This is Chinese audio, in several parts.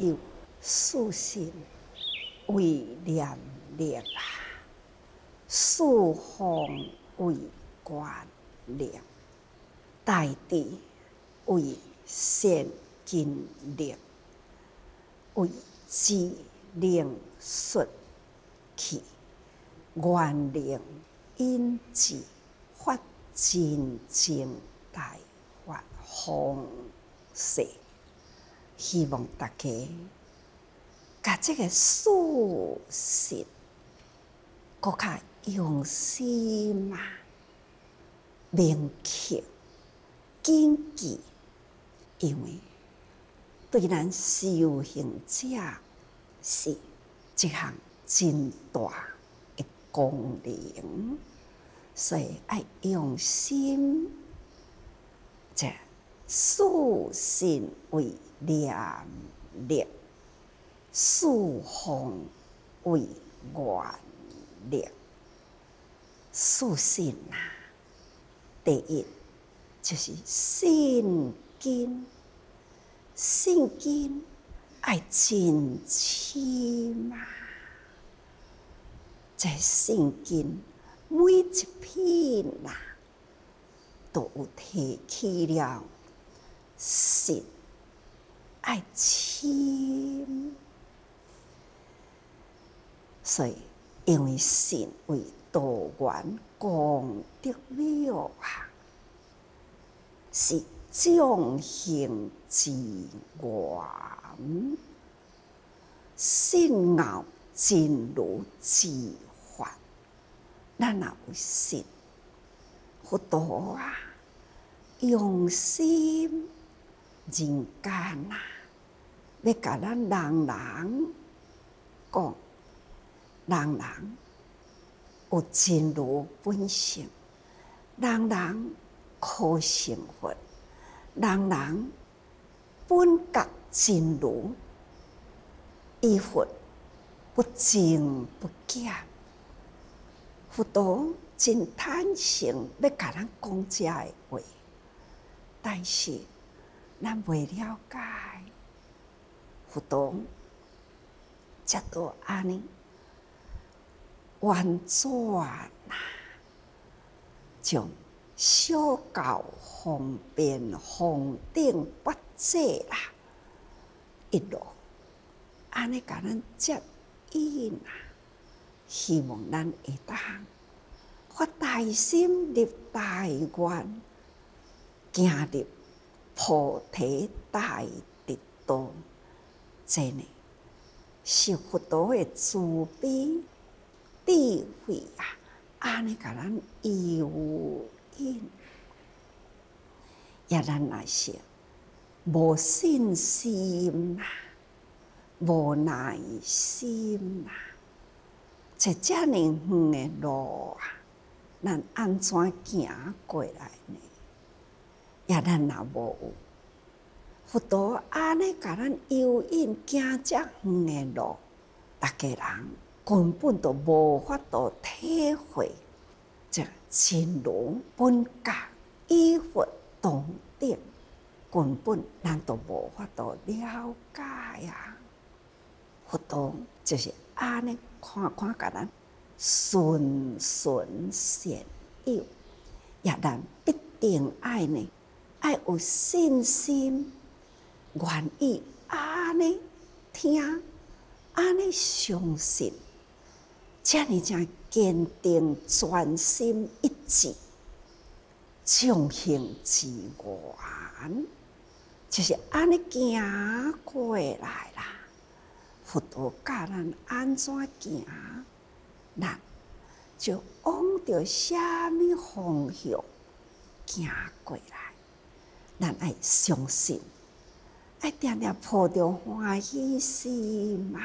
有四心为念力啊，四方为观力，大地为现今力，为智能xuất去，愿能因智发真正大法方式。希望大家把这个事实更加用心啊，明确、谨记，因为对咱修行者是一项真大的功能，所以要用心，这四心为念力，四方为愿力。四心啊，第一就是信根，信根要真深啊！这信根每一片啊，都有提起了信，要深，所以因为信为道源功德了啊，是众生之源，信后真如之法。咱若有信，佛陀啊，用心人间啊，要甲咱人人讲，人人有真如本性，人人可成佛，人人本觉真如，依佛不增不减。佛陀真坦诚要甲咱讲这个话，但是咱未了解，佛陀才都安尼婉转啊，将小教方便方顶八节啦，一路安尼甲咱接引啊，希望咱会当发大心立大愿，行入菩提大直道，真的是佛陀的慈悲智慧啊，安尼甲咱诱引。也咱若是无信心啦，无耐心啦，这遮尼远的路啊，咱安怎行过来呢？也咱若无有佛陀安尼甲咱诱引行遮远的路，大家人根本都无法度体会这真如本觉依佛同等，根本咱都无法度了解啊！佛陀就是安尼看看甲咱循循善诱，也咱必定爱呢，爱有信心，愿意安尼听，安尼相信，这样才坚定、专心一致，众生之源，就是安尼行过来啦。佛陀教咱安怎行，咱就往着啥物方向行过来。咱爱相信，爱定定抱着欢喜心嘛，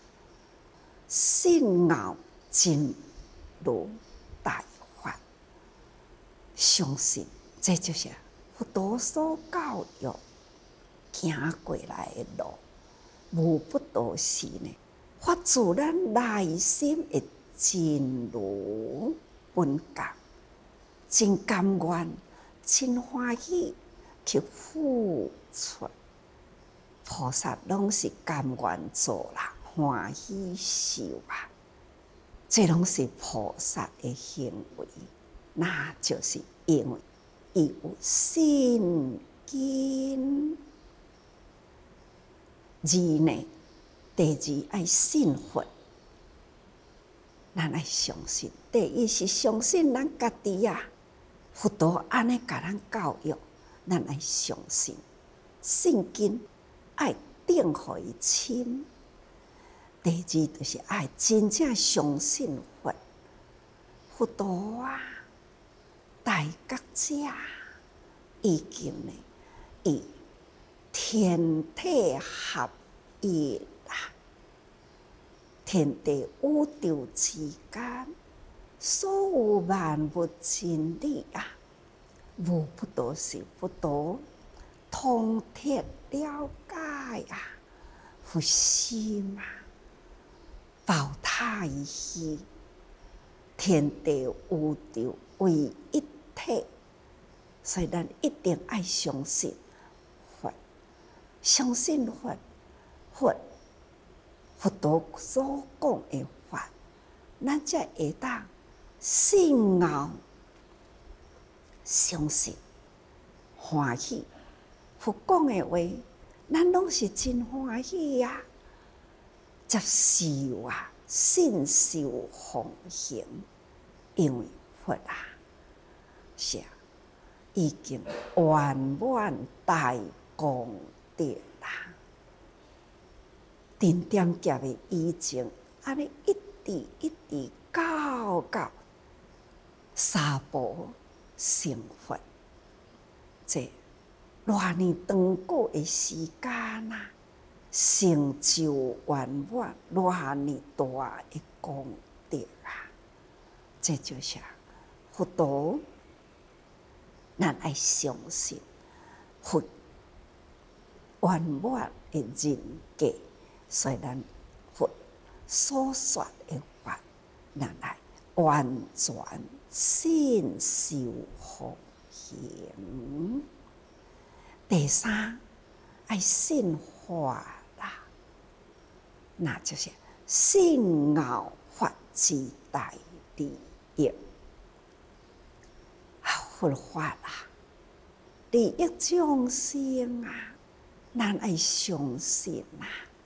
信后真如大法，相信这就是佛陀所教育行过来的路。无不都是呢，发自咱内心的真如本觉，真甘愿、真欢喜去付出， 菩萨拢是甘愿做啦，欢喜受啊，这拢是菩萨的行为，那就是因为伊有信根。二呢，第二爱信佛，咱爱相信。第一是相信咱家己啊，佛陀安尼甲咱教育，咱爱相信。信根爱定互伊亲。第二就是爱真正相信佛，佛陀啊，大觉者已经呢，以天体合一啦，天地宇宙之间所有万物真理啊，无不都是佛陀通彻了解啊，佛心啊，宝塔伊去，天地宇宙为一体，所以咱一定爱相信佛，相信佛，佛陀所讲的法，咱才会当信后相信欢喜。佛讲的话，咱拢是真欢喜呀，接受啊，信受奉行，因为佛啊，是啊，已经圆满大功德啦。沉甸劫的以前，安尼一直一直到三宝成佛，这偌年长久的时间啊，成就圆满偌年大的功德啊！这就是佛陀，咱爱相信佛圆满的人格，所以咱佛所说的法，咱爱完全信受奉行。第三，爱信法啦，那就是信后法之大利益。佛法啊，利益众生啊，咱爱相信啊。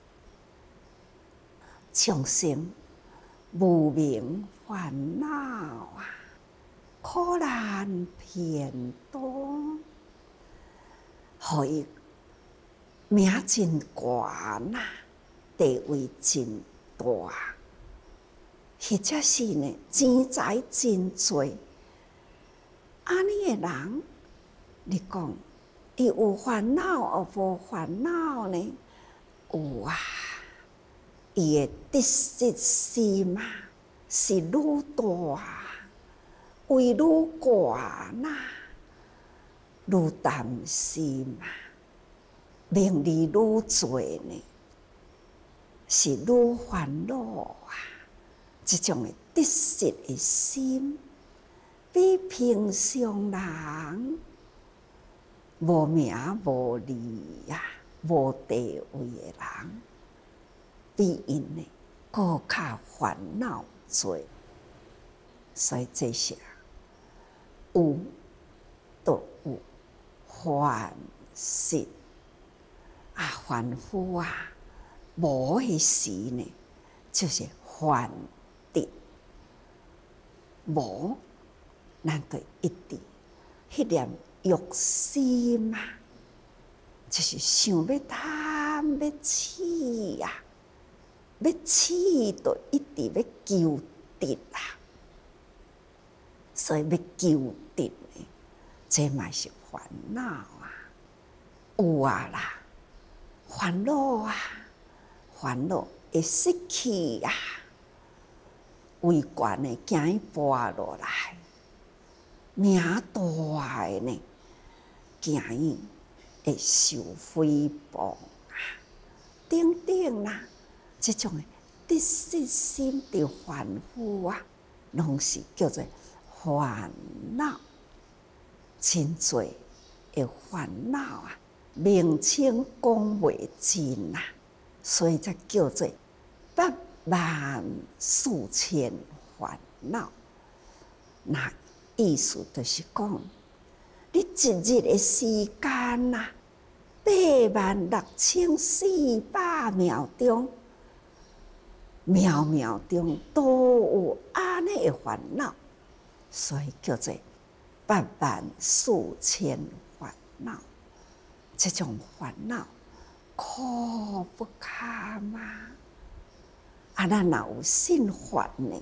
众生无明烦恼啊，苦难偏多。互伊名真悬呐，地位真大，或者是呢钱财真多。安尼的人，你讲伊有烦恼或无烦恼呢？有啊，伊的得失心啊是愈大，位愈悬呐。愈担心啊，名利愈多呢，是愈烦恼啊。这种的得失的心，比平常人无名无利啊、无地位的人，比因呢更较烦恼多。所以这些有都有。烦失啊，凡夫啊，无迄时呢，就是烦恼。无，咱就一直迄念欲心啊，就是想要贪要痴啊，要痴就一直要求得啊，所以要求得呢，这嘛是烦恼啊，有啊啦，烦恼啊，烦恼会失去啊，位悬的惊伊跌落来，名大的呢，惊伊会受诽谤啊，等等啦，这种的得失心的凡夫啊，拢是叫做烦恼。真多的烦恼啊， 名称讲袂尽啊，所以才叫做84000烦恼。那意思就是讲，你一日的时间啊，86400秒钟，秒秒钟都有安尼的烦恼，所以叫做84000烦恼。这种烦恼苦不堪啊！啊，咱若有信法呢，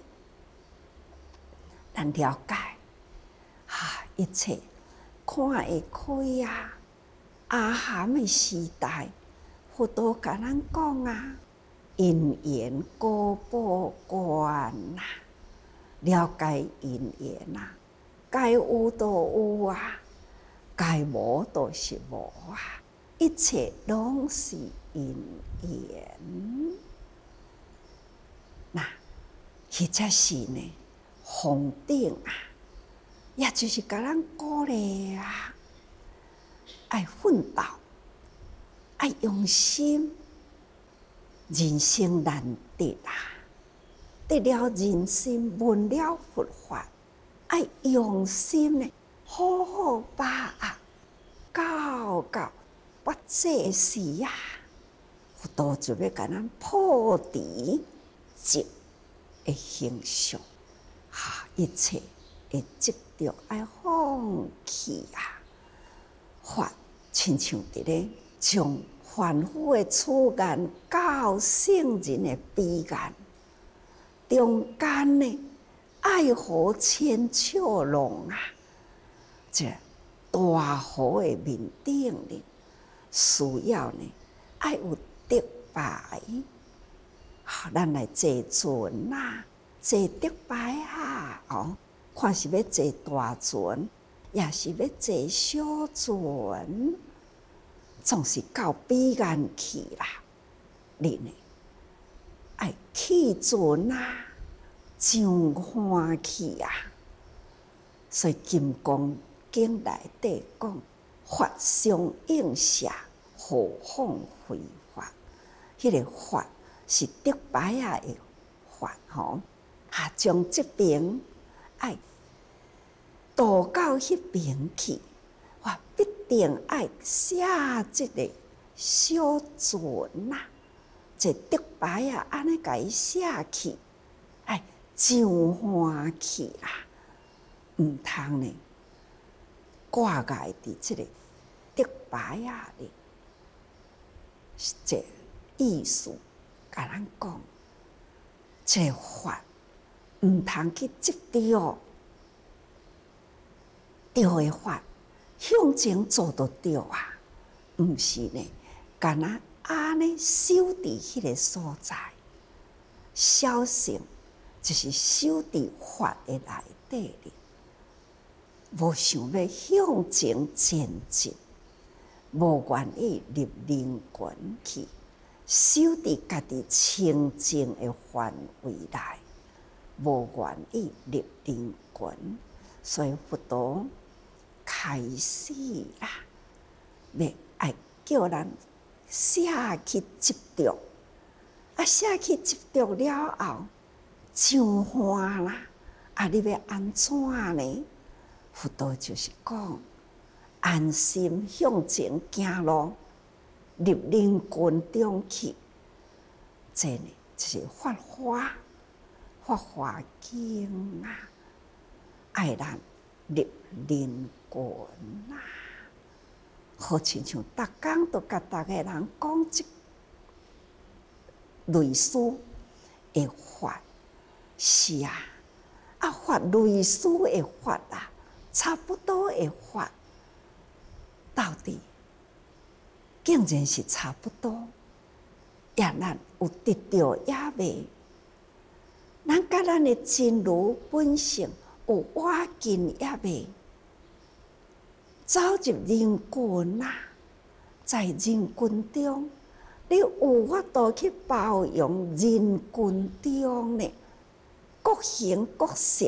咱了解一切看会开啊！阿含的时代，佛陀甲咱讲啊，因缘果报观啊，了解因缘啊，该有都有啊，该无都是无啊，一切拢是因缘。那或者是呢，方顶啊，也就是甲咱鼓励啊，爱奋斗，爱用心，人生难得啊！得了人心，闻了佛法，爱用心呢，好好把握，到八这时啊，佛陀就要甲咱破除执的形象，一切的执着爱放弃啊！法亲像伫咧将凡夫的处眼到圣人的彼岸，中间呢爱河千尺浪啊！这大河的面顶呢，需要呢爱有德牌，咱来坐船啊，坐德牌啊，看是要坐大船，也是要坐小船，总是到彼岸去啦。你呢，爱起船啊，上岸去啊。所以《金刚经》内底讲，法相应下，何况非法？迄个法是德牌的法吼，将这边爱渡到迄边去，我必定爱写这个小船啊，这德牌安尼甲伊写去，爱上岸去啦，毋通呢挂碍伫这个德牌里，这意思甲咱讲，这个法毋通去执着。对的法，向前做就对啊，毋是呢，干那安尼守伫迄个所在，小乘就是守伫法的内底哩，无想要向前前进，无愿意入灵魂去，守伫家己清净的范围内，无愿意入灵魂，所以佛陀开始啦，要爱叫咱舍去执着，舍去执着了后，上岸啦，你要安怎呢？佛陀就是讲，安心向前行路，入灵魂中去。这呢，就是法华经啊，爱咱入灵魂啊，好亲像逐工都甲逐个人讲即类似的法，是啊，法类似的法啊，差不多的法，到底竟然是差不多，也咱有得到也未？咱甲咱的真如本性有瓦近也未？走入人群啊，在人群中，你有法度去包容人群中呢各形各色，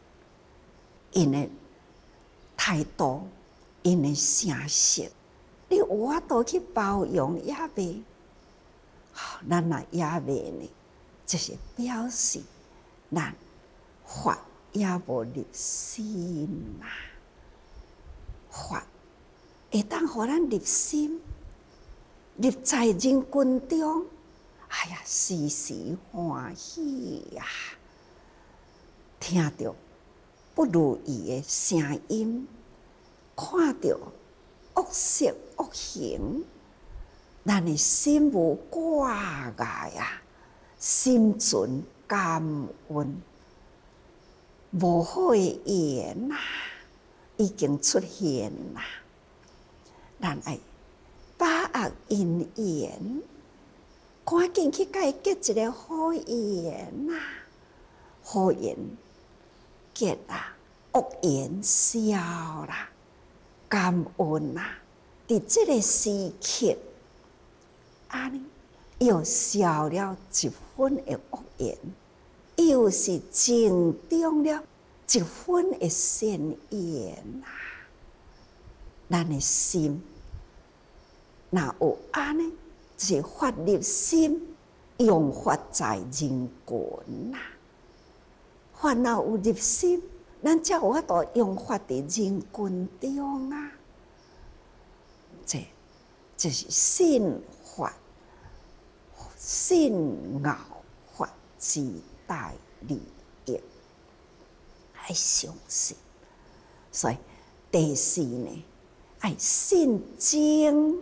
因的态度，因的声色， 你有法度去包容也未？咱若也未呢，就是表示咱法也无入心啦。法会当互咱入心，入在人群中，哎呀，时时欢喜呀！听到不如意的声音，看到恶色恶行，咱的心无挂碍啊，心存感恩，无好的缘呐，已经出现啦。咱爱把握因缘，赶紧去甲伊结一个好缘呐，好缘结啊，恶缘消啦，感恩啦。伫这个时刻，安尼又消了一分的恶缘，又是增长了一分的善缘啊！咱的心若有安尼，就是发入心，用法在人群啊。烦恼有入心，咱才有法度用法伫人群中啊。这就是信法、信拗法之大利益，爱相信。所以第四呢，爱信经、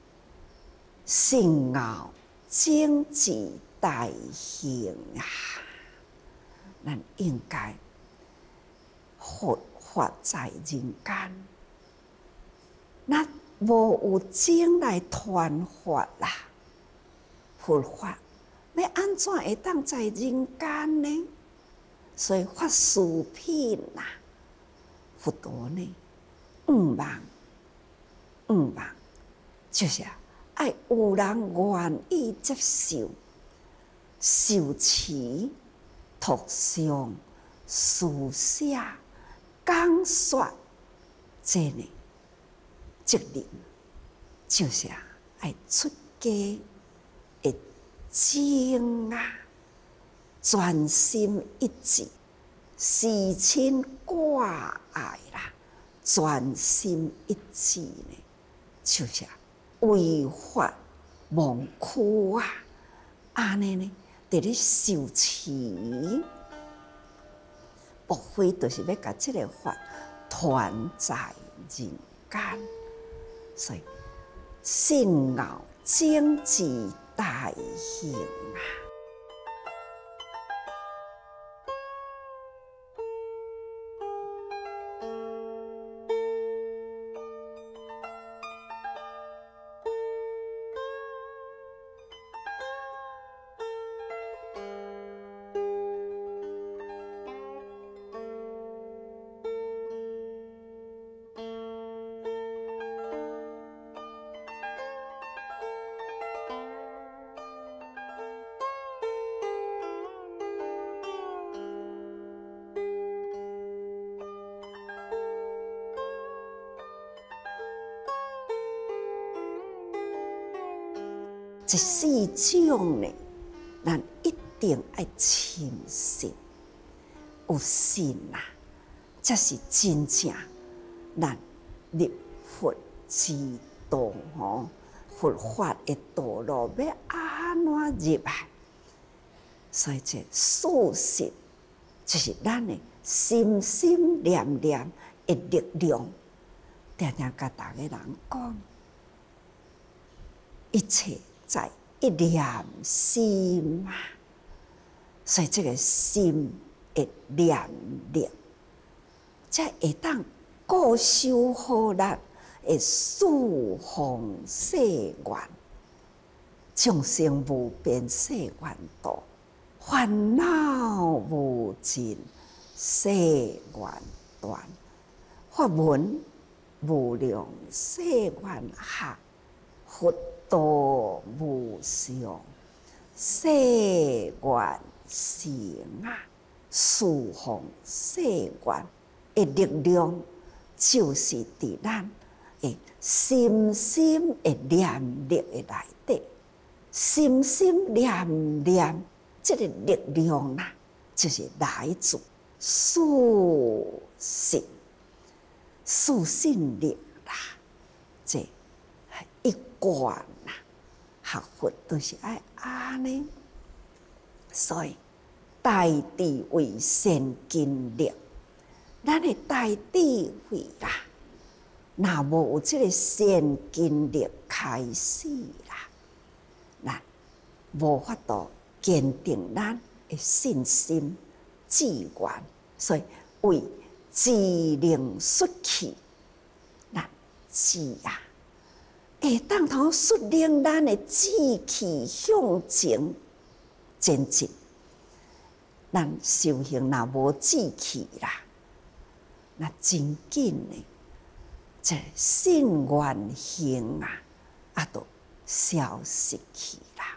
信拗、经之大行啊！咱应该佛法在人间，咱无有经来传法啦。佛法要安怎会当在人间呢？所以法师品啦，佛陀呢，五望就是爱有人愿意接受、受持、读诵、书写、讲说，这呢责任就是爱出家的精啊，专心一致，事亲挂碍啦，专心一致呢，就是为法忘躯啊，安尼呢，伫咧受持，无非就是要甲这个法传在人间，所以信拗经之大行啊！这四种呢，咱一定要深信，有信啊，才是真正咱入佛之道吼，佛法的道路要安怎入来？所以这素信就是咱的心心念念的力量。常常甲大家人讲，一切在一念心啊，所以这个心的念力，才会当固守好咱的四方世愿，众生无边世愿度，烦恼无尽世愿断，法门无量世愿学，佛道无上世愿行啊！四方世愿的力量，就是伫咱会深深的念力的内底，深深念念，这个力量啦，就是来自素信，素信力啦，这一贯啦，学佛都是爱安尼，所以大智慧先经力，咱的大智慧啦，若无有这个先经力开始啦，咱无法度坚定咱的信心志愿，所以为志能xuất去，咱志啊，会当通率领咱的志气向前前进。咱修行若无志气啦，那真紧的，这信愿行啊，都消失去啦。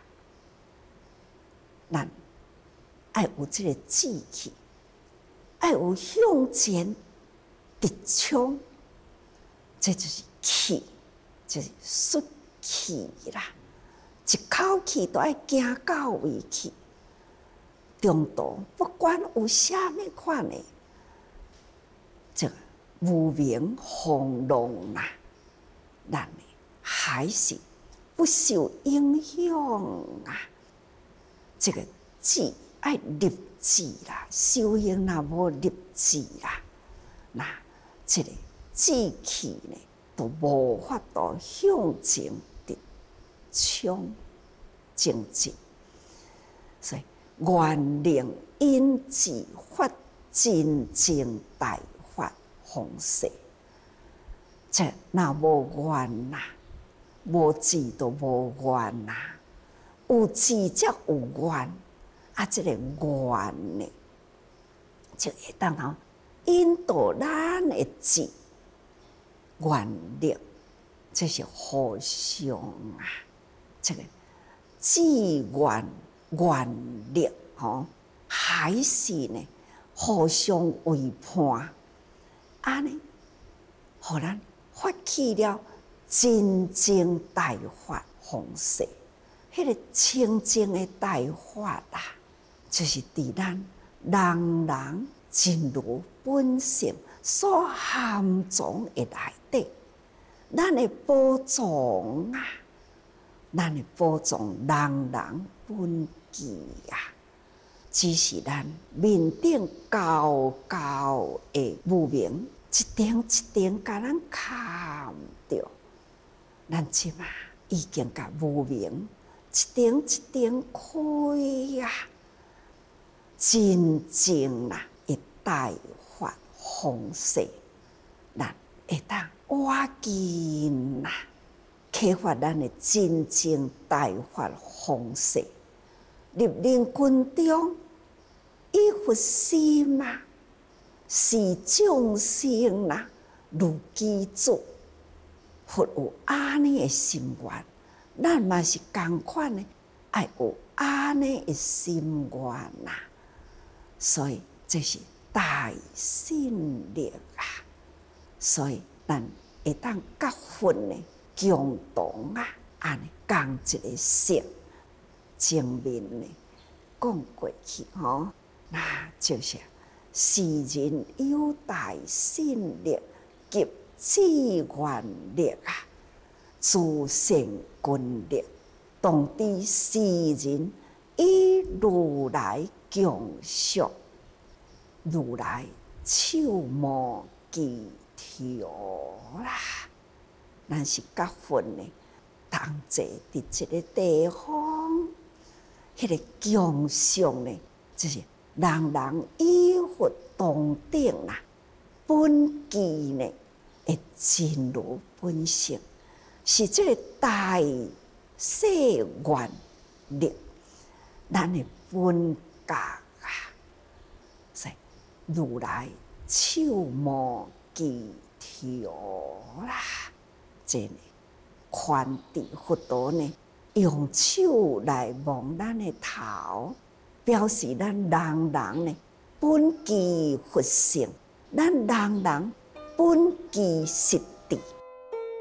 咱爱有这个志气，爱有向前直冲，这就是气，就是xuất气啦。一口气都爱行到位去。中途不管有啥物款的这个无名风浪啦，咱还是不受影响啊。这个志爱立志啦，修行若无立志啦，那这个志气呢，都无法度向前直冲前进，所以。愿令因自发真正大发宏誓，这若无愿呐，无志都无愿呐，有志才有愿，啊，这个愿呢，就会当通引导咱的志愿力，这是互相啊，这个志愿。愿力还是呢互相为伴，安尼，互咱发起了真正大法方式。迄个清净的大法啦，就是伫咱人真如本性所含藏的内底，咱的宝藏啊，咱的宝藏人本记啊，只是咱面顶高高的无明，一点一点甲咱砍掉。咱即马已经甲无明一点一点开啊，真正啦，一大法方式，咱会当挖紧啦，开发咱的真正大法方式。入灵群中，以佛心啊，是众生啊，如基主。佛有安尼的心愿，咱嘛是同款的，爱有安尼的心愿呐。所以这是大信力啊！所以咱会当甲佛呢共同啊，安尼共一个性。前面呢讲过去那就是世人有大信力及志愿力啊，自性均力，当知世人以如来共属，如来手无其条啦。咱是甲佛呢，同坐伫这个地方。迄个共相呢，就是人以佛同顶啦，本具呢会真如本性，是这个大誓愿力，咱的本觉啊，所以如来手无其条啦，这呢宽地佛陀呢。用手来摸咱的头，表示咱人呢本具佛性，咱人本具实地。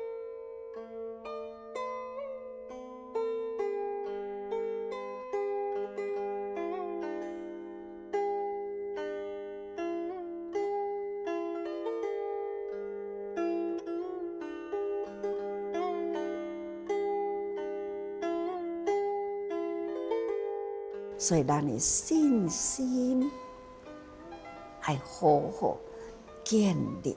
所以咱的信心要好好建立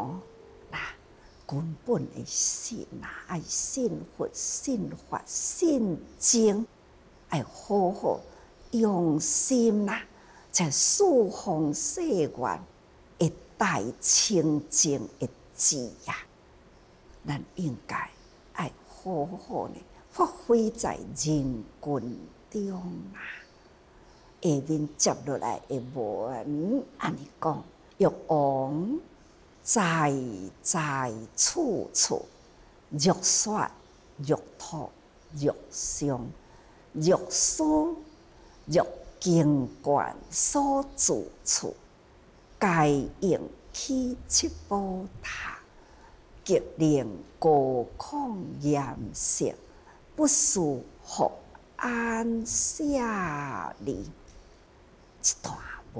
根本的信要信佛、信法、信经，要好好用心才释放世愿的大清净的智咱应该要好好发挥在人群中下面接落来的文安尼讲，欲王在在处处，欲说欲吐欲伤，欲思欲经观所住处，该应起七宝塔，极令高空严实，不输福安下里。这段文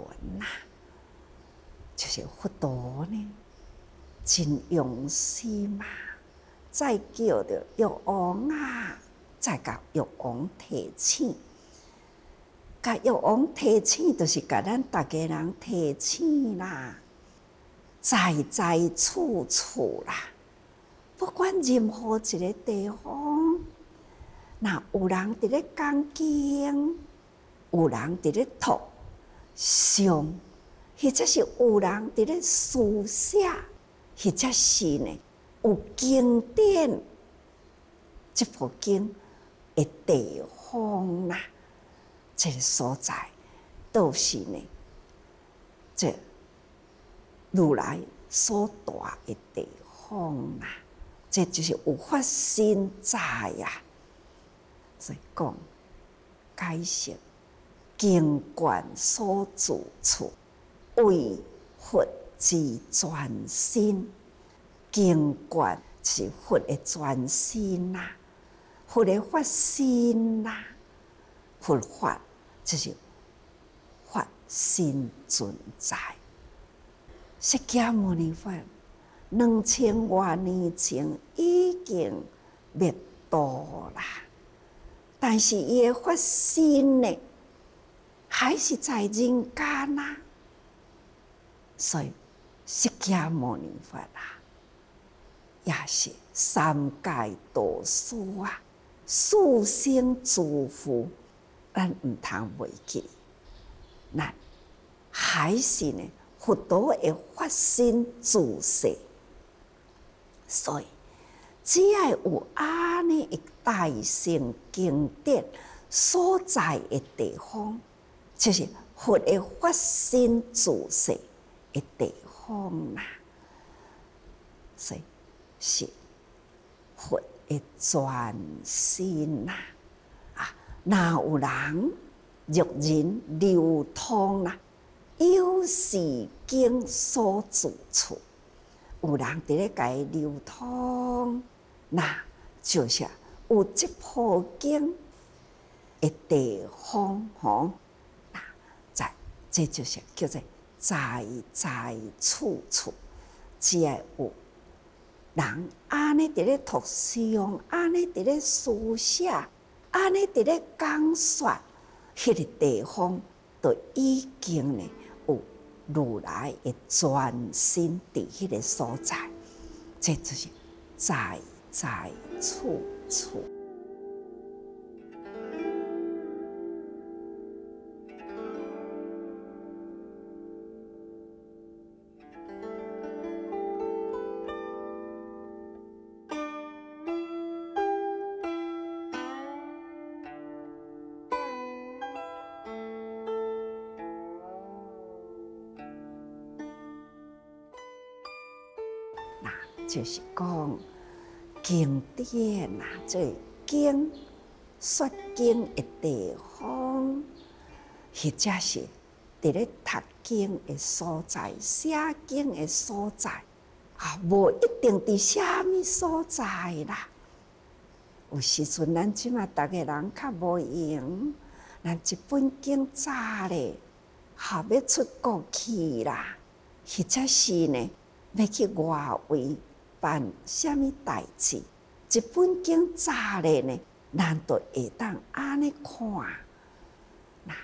就是佛陀真用心再叫着玉王再甲玉王提醒，甲玉王提醒，就是甲咱大家人提醒在在处处不管任何一个地方，若有人伫咧讲经，有人伫咧读诵，或者是有人伫咧书写，或者是有经典，这部经的地方这个所在，都是这如来所住的地方这就是有发心在所以讲解释经观所住处，为佛之专心。经观是佛的专心佛的发心佛法就是发心存在。释迦牟尼佛2000多年前已经灭度但是伊的发心还是在人间所以释迦牟尼佛也是三界导师四生诸佛，咱唔通袂记，咱还是佛陀的发心自世，所以只要有安尼一大乘经典所在的地方，就是佛的发心自世的地方所以是佛的专心哪有人欲人流通有是经所住处，有人伫咧甲伊流通，那就是有这部经的地方这就是叫做在在处处，只要有人安尼伫咧读诵，安尼伫咧书写，安尼伫咧讲说，迄个地方就已经有如来的专心伫迄个所在，这就是在在处处。就是讲经典这经说经的地方，或者是伫咧读经的所在、写经的所在无一定伫啥物所在有时阵咱即马逐个人较无用，咱一本经早要出国去或者是要去外围办啥物代志，一本经早咱就会当安尼看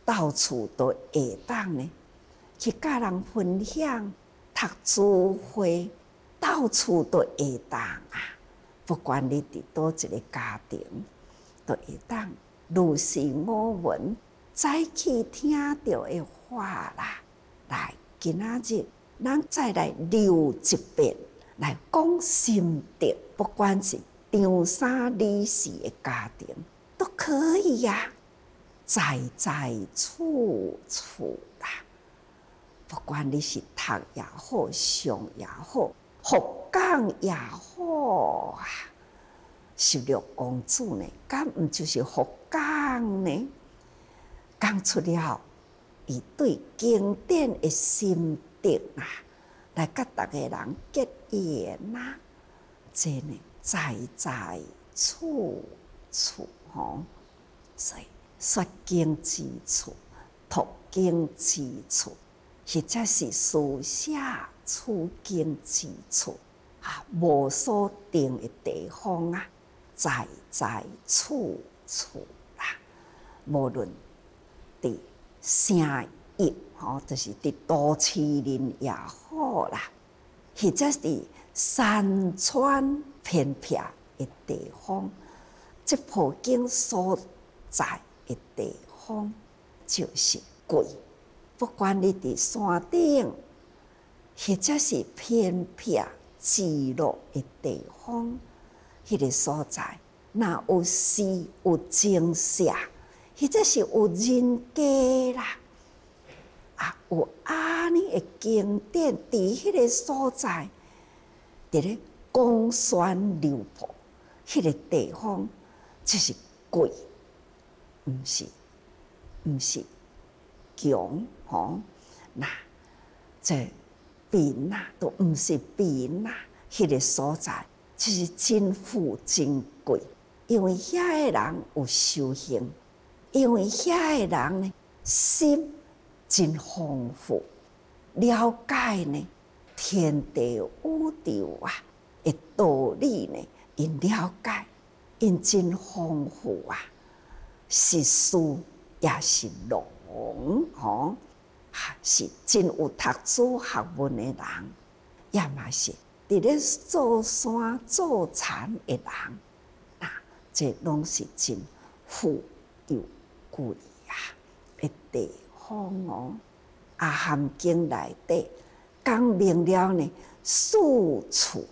到处都会当呢，去甲人分享、读书会，到处都会当啊。不管你伫倒一个家庭，都会当如是我闻，早起听到的话啦，来今仔日咱再来留一遍，来讲心得，不管是长三理四的家庭都可以呀、在在处处啦。不管你是读也好，上也好，佛讲也好啊。十六王子呢，敢毋就是佛讲呢？讲出了伊对经典的心得啊，来甲逐个人结缘啊，这呢在在处处吼。所以说经之处，读经之处，或者是书写处经之处啊，无所定的地方啊，在在处处啦。无论伫城邑吼，就是伫都市人也好啦，或者是山川偏僻的地方，这部经所在的地方就是贵。不管你伫山顶，或者是偏僻寂落的地方，迄个所在，若有诗有精舍，或者是有人家啦，啊，有安尼的经典伫迄个所在，伫咧公宣流布，迄个地方就是贵。毋是穷吼，那这贫呐，都毋是贫呐，迄个所在就是真富真贵，因为遐个人有修行，因为遐个人呢心真丰富，了解呢天地宇宙啊的道理呢，因了解，因真丰富啊。是书也是龙吼，是真有读书学问的人，也嘛是伫咧做山做田的人，这拢是真富有贵啊的地方哦。阿含经内底讲明了呢，四处，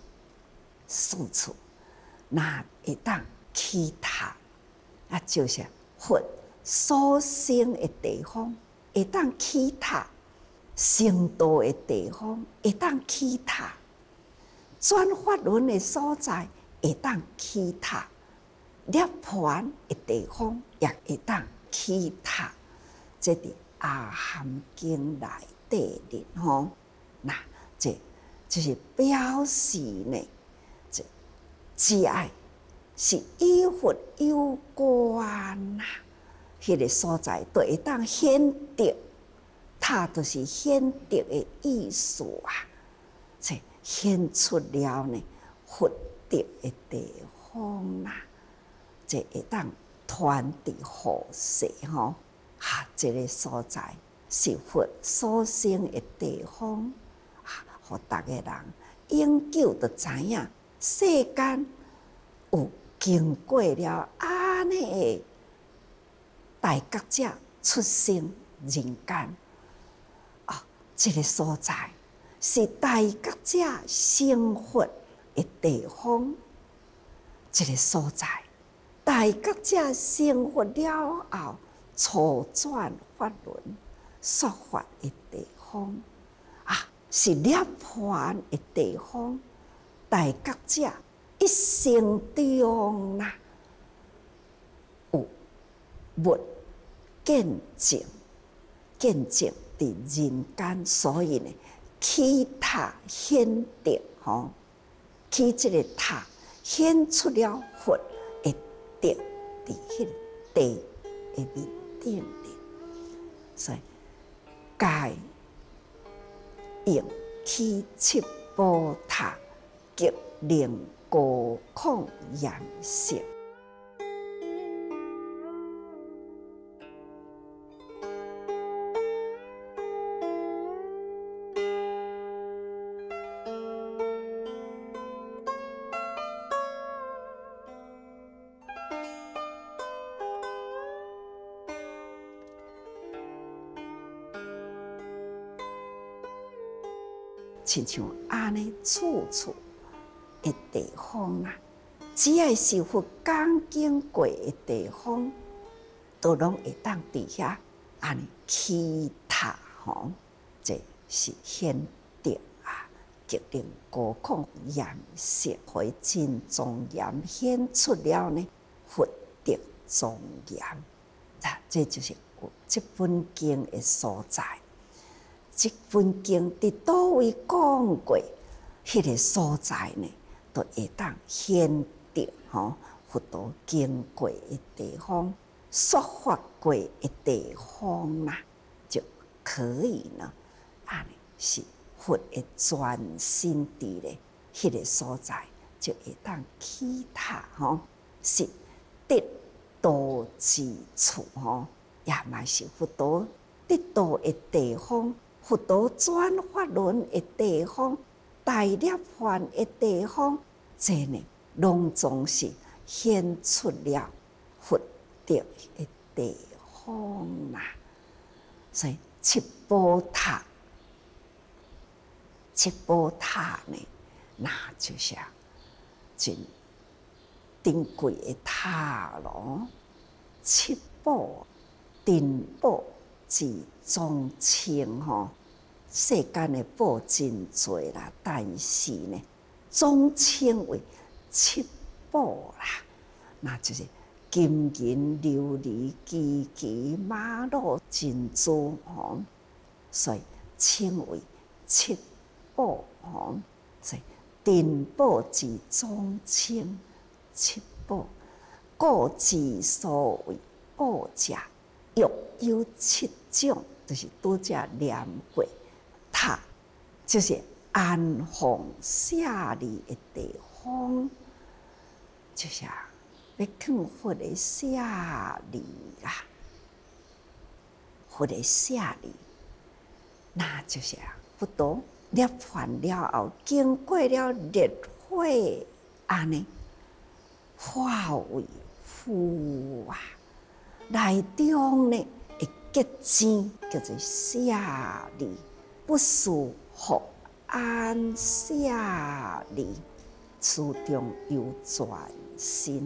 那会当起塔啊，就是佛所生的地方，会当起塔；成道的地方，会当起塔；转法轮的所在，会当起塔；涅槃的地方，也会当起塔。这伫阿含经内底哩吼，那这就是表示呢，这慈爱。是与佛有关呐，迄个所在都会当显得，它就是显得的意思啊。这显出了呢佛得的地方啦，这会当传递后世吼。这个所在是佛所生的地方，互大家人永久就知影世间有。经过了安尼的大觉者出生人间啊，这个所在是大觉者成佛的地方。这个所在，大觉者成佛了后，初转法轮说法的地方啊，是涅槃的地方。大觉者一生中啦，有物见证伫人间，所以呢，起塔显德吼，起这个塔显出了佛的德伫迄个地的面顶哩，所以该用起七宝塔极令。高空颜色。 亲像安尼处处的地方啊，只要是佛刚经过的地方，都拢会当伫遐安尼起塔吼，这是显德啊，极令高亢严实，会真庄严显出了呢佛德庄严。这就是有这本经的所在。这本经伫倒位讲过，迄个所在呢，都会当显得吼，佛陀经过的地方，说法过的地方啦，就可以呢，安尼是佛的专心伫咧，迄个所在就会当起塔吼，是得道之处吼，也嘛是佛陀得道的地方。佛陀转法轮的地方，大涅槃的地方，这呢，拢总是显出了佛德的地方啦。所以七宝塔，七宝塔呢，那就是真珍贵的塔咯。七宝、珍宝之总称吼，世间的宝真多啦，但是呢，总称为七宝啦，那就是金银琉璃、机器、玛瑙、珍珠吼，所以称为七宝吼。所以珍宝之总称七宝，故之所谓宝者，欲有七种，就是拄则念过。塔就是安放舍利的地方，就是要放佛的舍利啦，佛的舍利，那就是佛陀涅槃了后，经过了烈火，安尼化为灰啊，内中呢会结晶，叫做舍利。不属复安舍利，此中有全心。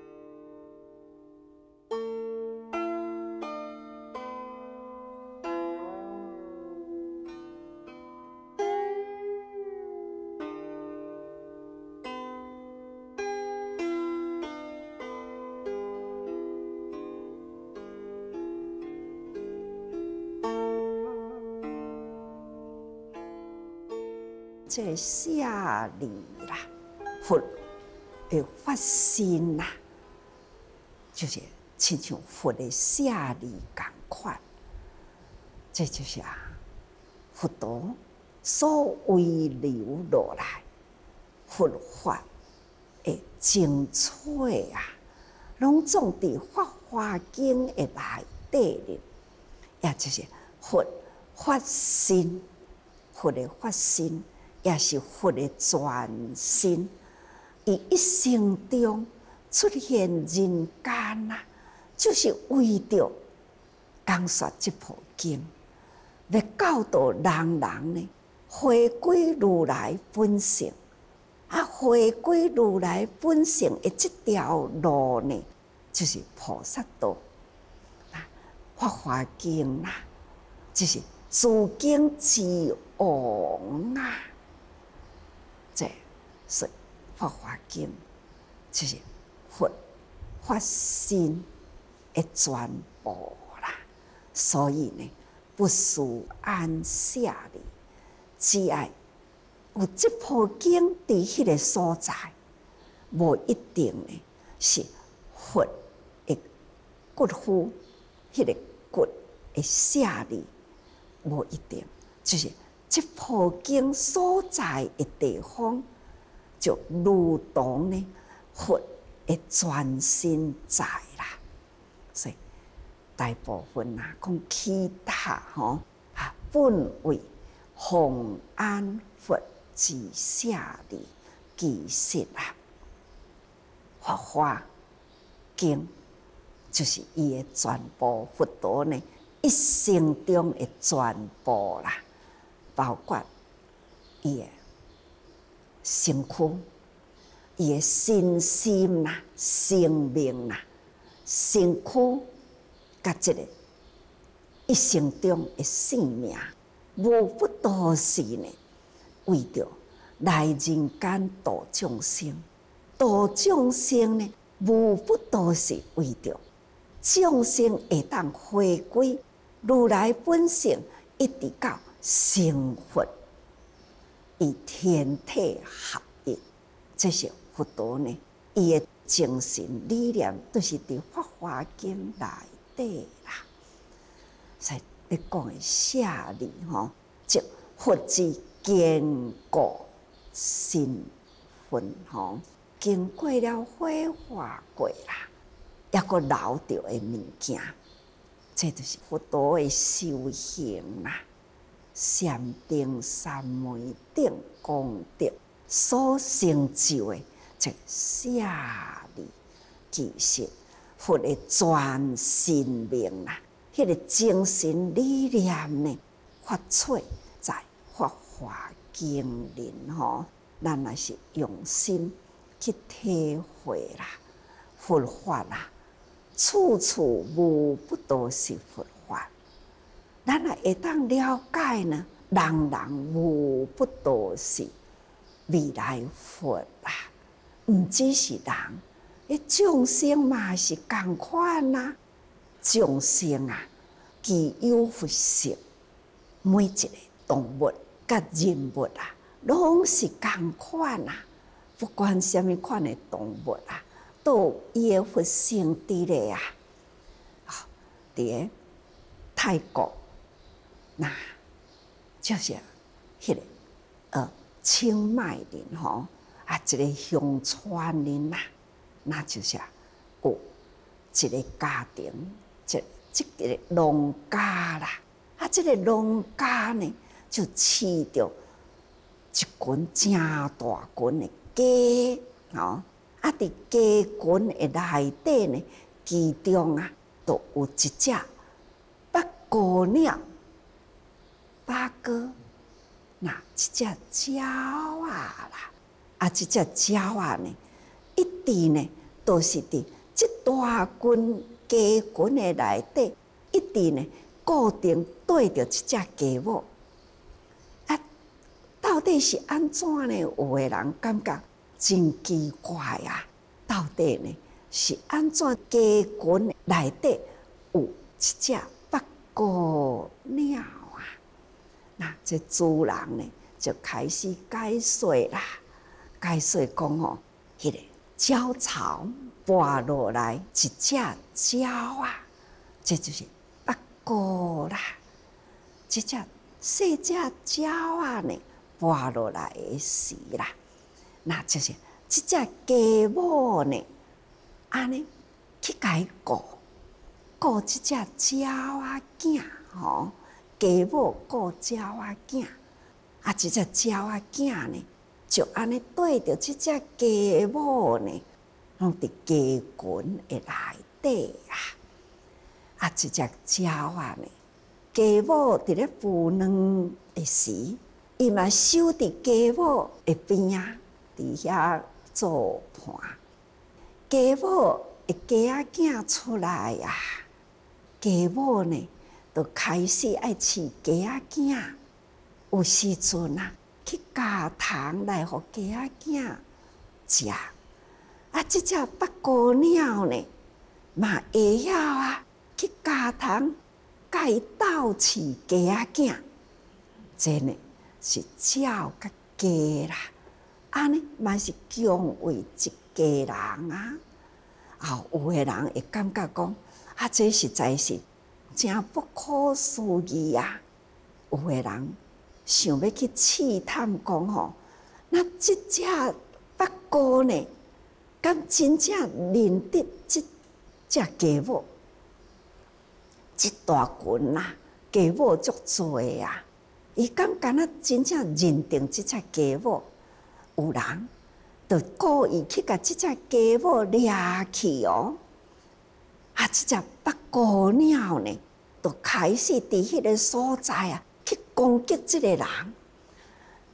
这舍利啦，佛的发心啦，就是亲像佛的舍利同款。这就是佛陀所遗留落来佛法的精粹啊，拢总伫《法华经》的内底哩，也就是佛发心，佛的发心。也是佛的全心，伊一生中出现人间啊，就是为着讲说这部经，要教导人呢回归如来本性。回归如来本性的这条路呢，就是菩萨道。法华经啦，就是诸经之王啊。这是法华经，就是佛发心的全部啦。所以呢，不属安舍利，只要有这部经伫迄个所在，无一定呢是佛的骨灰，迄个骨的舍利，无一定，就是这部经所在的地方，就如同呢佛的全心在啦。所以大部分讲其他本为弘安佛之舍利，其实法华经就是伊的全部，佛陀呢一生中的全部啦。包括伊的身躯、伊的身心啦、生命啦、身躯，甲这个一生中的生命，无不都是呢，为着来人间度众生。度众生呢，无不都是为着众生会当回归如来本性，一直到成佛，以天体合一。这是佛陀呢，伊的精神理念，都是伫《法华经》内底啦。所以你讲的下理吼，即佛之坚固身份吼。经过了火化过啦，抑阁留着的物件，这就是佛陀的修行啦。禅定三昧定功德所成就的这下理，其实佛的全生命啦，迄个精神理念呢，发出在《法华经》里吼，咱若是用心去体会啦，佛法啦，处处无不都是佛法。咱若会当了解呢，人人无不都是未来佛啦。毋只是人，众生嘛是共款啦。众生啊，具有佛性，每一个动物甲人物啊，拢是共款啦。不管什么款的动物啊，都有伊的佛性伫咧啊。伫泰国，那就是迄个清迈林吼，一个乡村林啦，那就是有一个家庭，这个农家啦，这个农家呢，就饲着一群真大群的鸡，吼，伫鸡群的内底呢，其中啊，都有一只八哥鸟，八哥，那一只鸟啊啦，这只鸟啊呢，一直呢，都是伫这大群鸡群的内底，一直呢，固定对着一只鸡母。到底是安怎呢？有的人感觉真奇怪啊！到底呢是安怎？鸡群内底有一只八哥鸟啊！那这主人呢就开始解说啦，解说讲吼，迄个鸟巢拔落来一只鸟啊，这就是八哥啦。这只细只鸟啊呢，拔落来的时啦，那就是这只鸡母呢，安尼去甲伊顾这只鸟仔囝吼，鸡母顾鸟仔囝，这只鸟仔囝呢，就安尼对着这只鸡母呢，拢伫鸡群的内底啊，这只鸟仔呢，鸡母伫咧孵卵的时，伊嘛守伫鸡母的边啊，伫遐做伴。鸡母的鸡仔囝出来啊，鸡母呢，就开始爱饲鸡仔囝。有时阵啊，去加糖来互鸡仔囝食。这只八哥鸟呢，嘛会晓啊，去加糖，甲伊斗饲鸡仔囝。这呢是鸟甲鸡啦，安尼嘛是共为一家人啊。有的人会感觉讲，这实在是真不可思议啊！有的人想要去试探讲吼，那这只八哥呢，敢真正认得这只鸡母？一大群啊，鸡母足多啊！伊敢真正认定这只鸡母？有人就故意去甲这只鸡母掠去哦。这只八哥鸟呢，就开始伫迄个所在啊，去攻击这个人。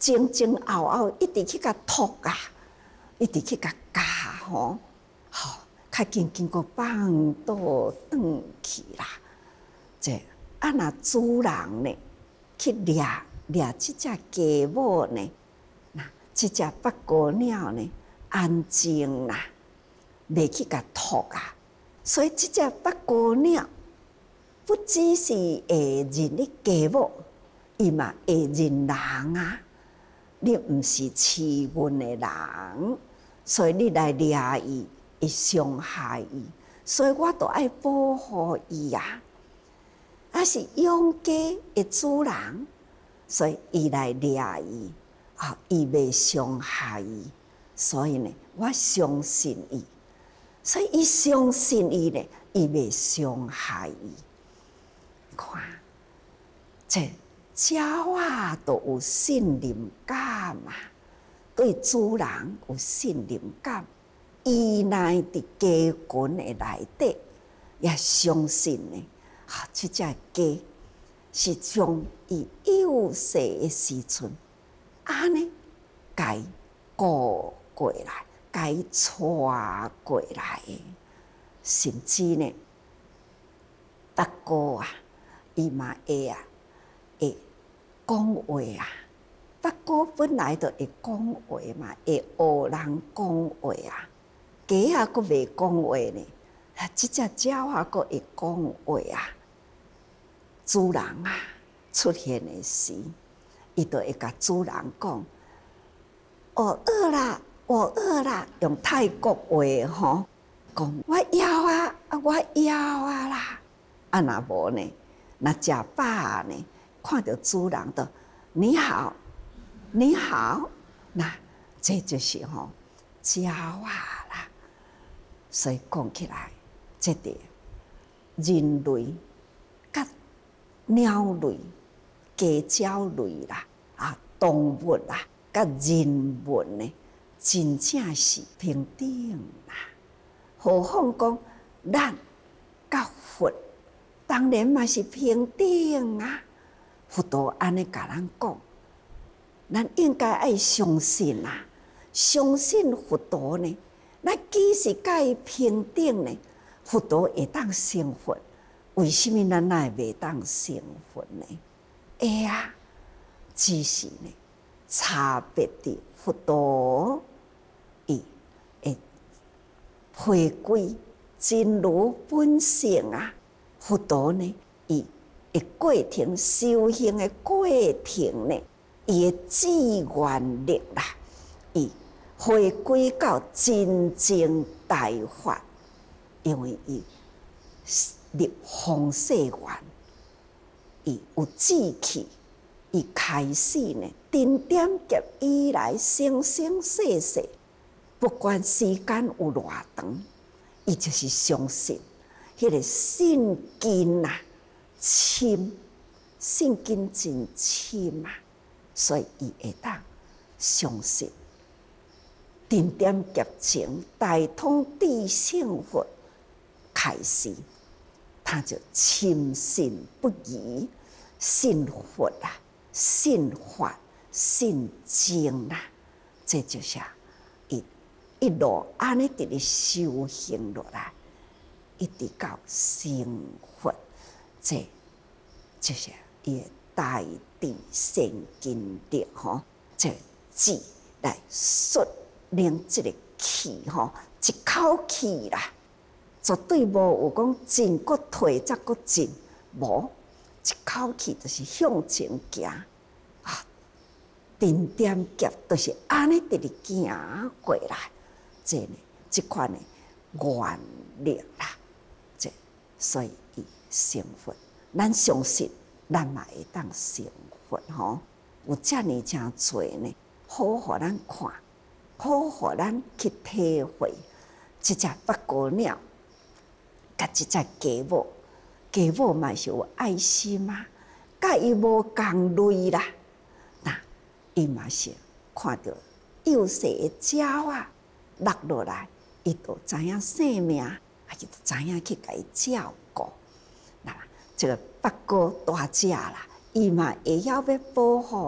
前前后后一直去甲托啊，一直去甲教吼，较经过放倒转去啦。这若主人呢去掠即只家母呢，即只八哥鸟呢安静啦，袂去甲托啊。所以即只八哥鸟不只是会认你家母，伊嘛会认人啊。你毋是饲阮的人，所以你来掠伊，会伤害伊，所以我都爱保护伊啊。是养家的主人，所以伊来掠伊，伊袂伤害伊，所以呢，我相信伊，所以伊相信伊呢，伊袂伤害伊。看，这鸟啊都有信任感啊，对主人有信任感，伊乃伫家群的内底，也相信呢。即只鸡是从伊幼细的时阵，安尼甲伊顾过来，甲伊带过来的，甚至呢，八哥啊，伊嘛会讲话啊。八哥本来就会讲话嘛，会学人讲话啊。鸡啊，佫袂讲话呢，即只鸟啊，佫会讲话啊。主人啊出现的时，伊就会甲主人讲：“我饿啦，我饿啦。”用泰国话吼，讲我要啊，我要啊啦。若无呢，若食饱呢，看到主人就你好，你好，这就是吼鸟啊啦。所以讲起来，这个人类甲鸟类、家鸟类啦、动物啦，甲人文呢，真正是平等啦。何况讲咱甲佛，当然嘛是平等啊。佛陀安尼甲咱讲，咱应该爱相信啊，相信佛陀呢。咱即使甲伊平等呢，佛陀会当成佛。为什么咱会袂当成佛呢？会啊，只是呢，差别伫佛陀伊会回归真如本性啊。佛陀呢，伊的过程修行的过程呢，伊的志愿力啦，伊回归到真正大法，因为伊入方世缘，伊有志气，伊开始呢，点点劫以来，生生世世，不管时间有偌长，伊就是相信迄个信根啊，深，信根真深啊，所以伊会当相信。点点劫前，大通智胜佛开始。他就深信不疑，信佛啊，信法，信经啊，这就是一路安尼直直修行落来，一直到成佛，这就是伊的大智善根力吼，这智来率领这个气吼，一口气啦。绝对无有讲进搁退则搁进，无一口气就是向前行啊！点点劫就是安尼直直行过来，这款的愿力啦，所以伊成佛。咱相信，咱嘛会当成佛吼。有遮尔诚侪呢，好互咱看，好互咱去体会，即只八哥鸟。甲即只家母，家母嘛是有爱心啊，甲伊无共类啦。伊嘛是看到幼细的鸟啊落落来，伊就知影性命，伊就知影去甲伊照顾。这个八哥大只啦，伊嘛会晓要保护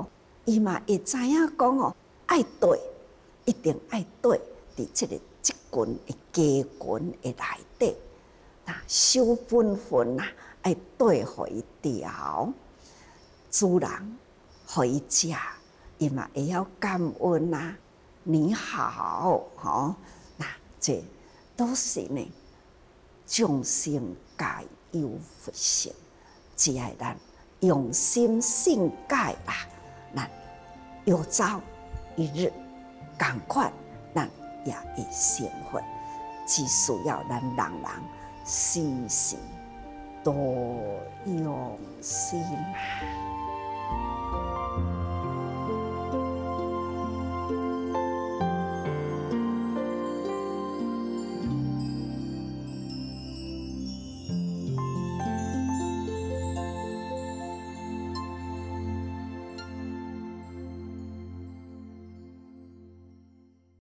伊嘛会知影讲哦，爱对，一定爱对，伫即个职群的家群的内底，那守本分啊，爱对互伊调，主人互伊食，伊嘛会晓感恩啊，你好，吼，那这都是呢，众生皆有佛性，只要咱用心信解啦，咱有朝一日赶快，咱也会成佛。只需要咱人人时时多用心啊。